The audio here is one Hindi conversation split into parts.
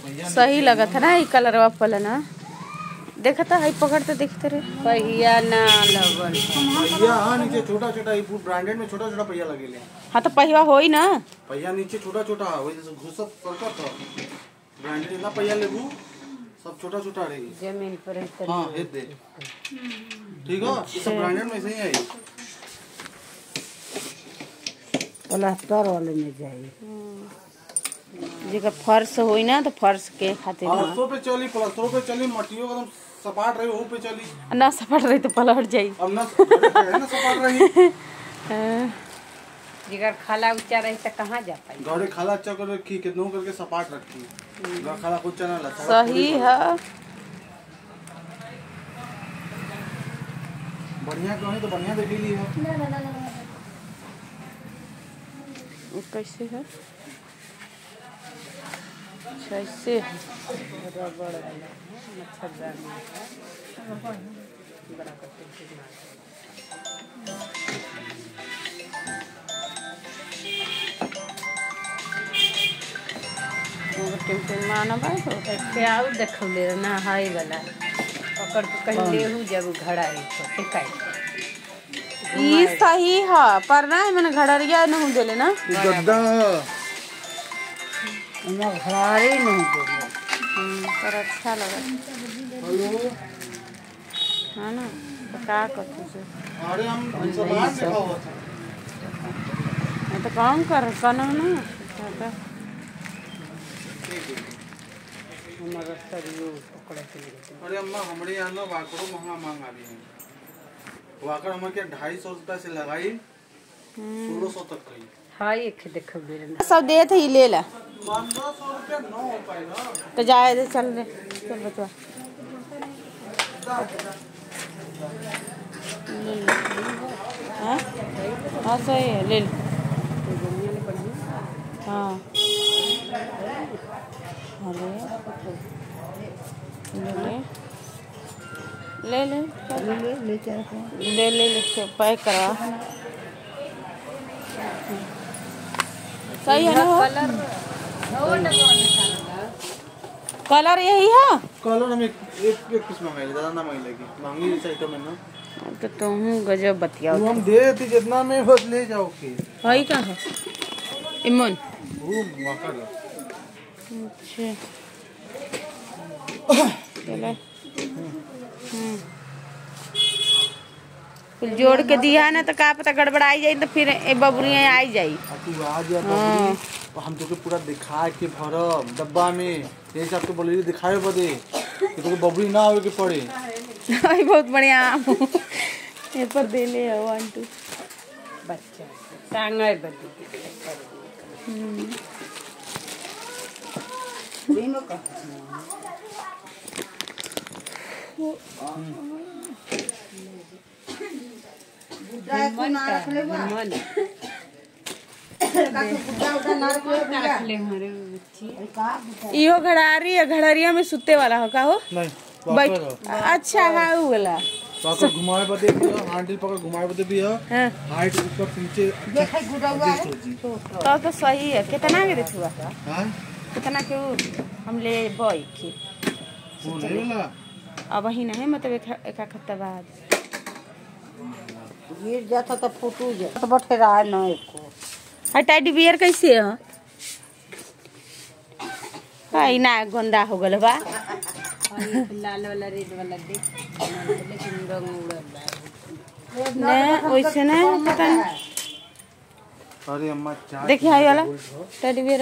सही लगा था ना ये कलरवा पहले ना देखता है पकड़ते देखते रहे पहिया ना लगल पहिया हां नीचे छोटा छोटा ये ब्रांडेड में छोटा छोटा पहिया लगेले। हाँ तो पहिया होई ना पहिया नीचे छोटा छोटा वही जैसे घुसत सरकत हो ब्रांडेड ना पहिया लेबू सब छोटा छोटा रही जमीन पर हां हे दे ठीक है ये सब ब्रांडेड में सही है प्लास्टर वाले में जाई जेकर फर्श होई ना तो फर्श के खातिर फर्शों पे चली प्लास्टरों पे चली मट्टियों एकदम सपाट रही वो पे चली ना सपट रही तो पलट जाई अब ना सपाट रही जिगर खाला ऊंचा रही तो कहाँ जा पाई गौरे खाला अच्छा कर रखी कितनों करके सपाट रखी गौरे खाला कुछ ना लगा सही है बढ़िया कहीं तो बढ़िया देख ली हो कैसे है कैसे रबड़ मच्छरदानी बड़ा करते टेंशन माना भाई हो क्या देखले ना हाई वाला ओकर तो कहीं लेहू जब घड़ाई तो टिकाई ई सही है पर ना मैंने घड़रिया नहीं देले ना गद्दा ना घड़ाई नहीं देले पर अच्छा लगा हेलो है ना तो क्या करते से अरे हम सामान देखा हुआ था मैं तो काम कर करना ना हमारा सरियो पकड़ के लिए अरे अम्मा हमारे यहाँ ना वाकड़ो महंगा मांग आ रही है वाकड़ हमारे क्या 250 रुपए से लगाई 1600 तक गई हां एक देखले ना सब दे थे ले ला 1500 रुपया न हो पाएगा तो जाए दे चल रे चल बच्चा ले ले हाँ हाँ सही है ले ले हाँ अरे ले ले ले ले ले पैक करा सही है ना कलर यही है कलर हम एक पीस मंगाई ज्यादा ना मंगाई महंगी आइटम है ना तो तुम गजब बतिया वो हम दे देती जितना में बस ले जाओ के भाई का है इमन वो वाकड़ अच्छा चलो फिर जोड़ के दिया ना तो का पता गड़बड़ाई जाई तो फिर ए बबुरियां आई जाई तू आ जा बबुरी हम तो पूरा दिखा के भरब डब्बा में ये हिसाब से बोले दिखाए बदे कि तो बबुरी ना आवे के पड़े आई बहुत बढ़िया ये पर दे ले 1 2 बच्चा टांगे बदी तीनों का मन मन इहो घड़ारी है घड़ारिया में सुते वाला हो का हो नहीं बैठ अच्छा है वो वाला पकड़ घुमाए बदे भी है हैंडल पकड़ घुमाए बदे भी है हां हाइट ऊपर नीचे देखै गुड़ावा है तो सही है कितना के देथुआ हां कितना के हम ले बई के वो नहीं वाला अब ही नहीं मतलब एक हफ्ता बाद गिर जाता तो फूटू जा तो बैठे रहा ना एको टेडी बियर कैसे है भाई ना गंदा हो गल बा लाल वाला रेड वाला देख लेकिन रंग उड़ल ने वैसे ना पता नहीं अरे अम्मा चाय देखिए आई वाला टेडी बियर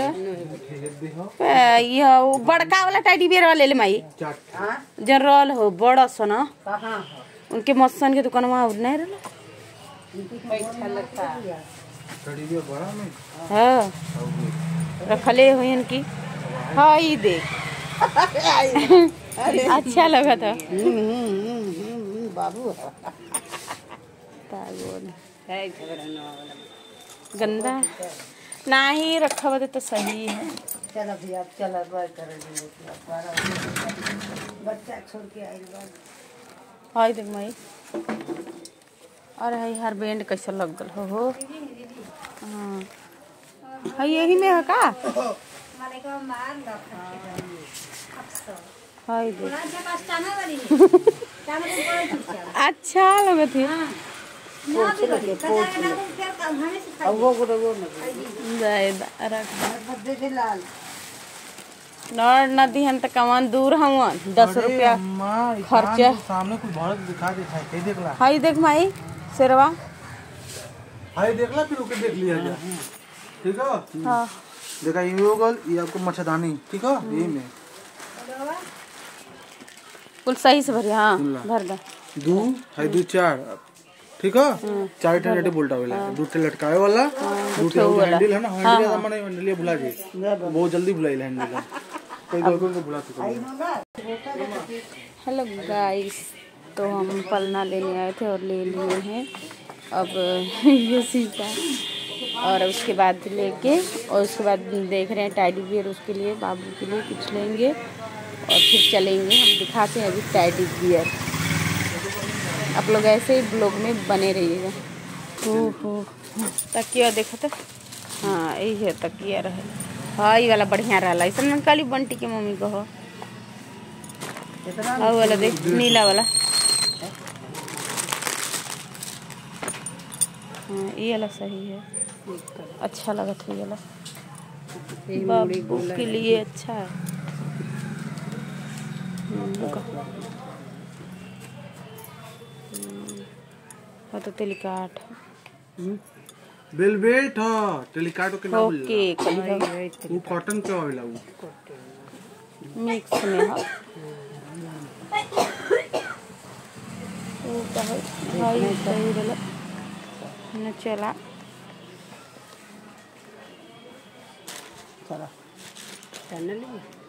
ये वो बड़का वाला टेडी बियर वाला ले माई चाट जनरल हो बड़ा सा ना कहां उनके मसन के दुकान में नहीं रहला पैसा लगता टेडी बियर बड़ा में हां रखले हुई इनकी हाँ ये देख अच्छा लगा था बाबू पागल है झगड़ा ना वाला गंदा नहीं रखा हुआ तो सही है चलो भैया चलो बाय कर बच्चा छोड़ के आई बात हाय देख माई और है हर बैंड कैसा लग गल हो हां है यही में है का हाय देख अच्छा लगत है नर नदी हन त कमान दूर हवन 10 रुपया खर्चा सामने कुछ भारत दिखा दिखाई के देखला हाय देख माई शेरवा हाय देखला फिर ओके देख लिया जा ठीक है हाँ देखा ये होगल ये आपको मच्छरदानी ठीक है यही में कुल सही से भरी हाँ भर दे 2 है 2 4 ठीक है 4 टन बोल्टा वाला 2 टन लटकाए वाला 2 टन हैंडल है ना हैंडल ज्यादा माने हैंडल भुला जी बहुत जल्दी भुलाइल हैंडल कोई कोई को भुला चुका। हेलो गाइस तो हम पलना लेने आए थे और ले लिए हैं अब ये सीखा और उसके बाद लेके और उसके बाद देख रहे हैं टैडी बियर उसके लिए बाबू के लिए कुछ लेंगे और फिर चलेंगे। हम दिखाते हैं अभी टैडी बियर आप लोग ऐसे ही ब्लॉग में बने रहिएगा। हो तकिया देखो तो हाँ यही है तकिया रहे हाँ ये वाला बढ़िया रहा ऐसा मैं काली बंटी के मम्मी को हो हाँ वाला देख नीला वाला हाँ ये वाला सही है अच्छा लगा था ये वाला बाबू के लिए अच्छा है। तो टेलीकाट वेलवेट ह टेलीकाट के नाम ओके वो कॉटन के आवेला वो मिक्स में है वो कहे भाई सही वाला न चला चैनल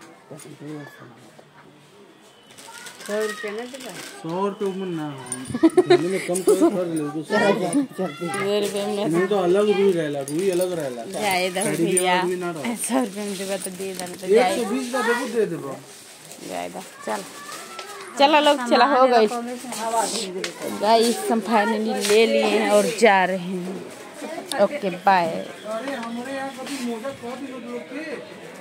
100 रुपये ना दिला 100 रुपये उमन ना दिल्ली में कम तो कर ले तो 100 रुपये में नहीं तो अलग रूई रहेला रूई अलग रहेला जाए दो भैया 100 रुपये में देगा तो दे दो तो जाए 120 का देबो दे देबो जाए दो चल चलो लोग चला हो गई गाइस हम फाइनली ले लिए हैं और जा रहे हैं ओके बाय। अरे हमारे यहाँ कभी मोजा कभी लोग के